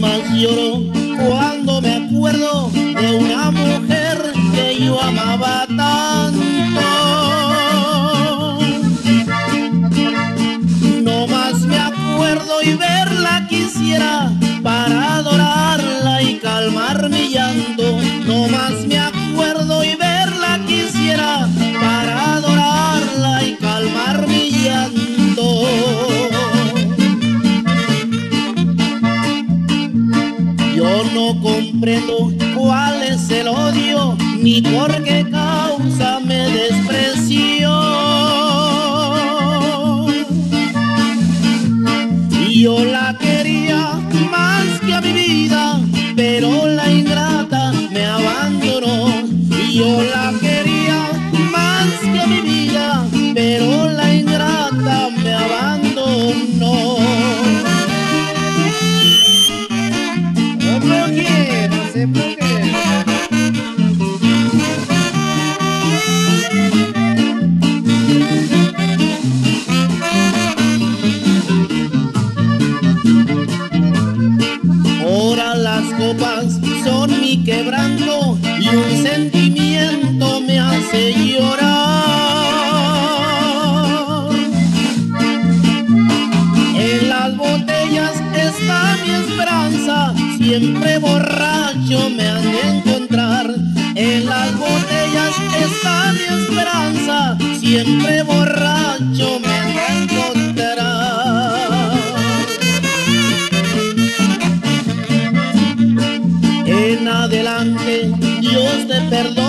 más lloro cuando me acuerdo de una mujer que yo amaba tanto. No más me acuerdo y verla quisiera para adorarla y calmar mi llanto. No más me acuerdo y verla quisiera para adorarla y calmar mi llanto. Yo no comprendo cuál es el odio ni por qué causa me despreció. Yo la quería más que a mi vida, pero la ingrata me abandonó. Yo la quería más que a mi vida, pero la ingrata me abandonó. No bloqueé, no sé por qué. Ahora las copas son mi quebranto y un sentimiento me hace llorar. En las botellas está mi esperanza, siempre borracho me han de encontrar. En las botellas está mi esperanza, siempre borracho me han de encontrar. En adelante Dios te perdone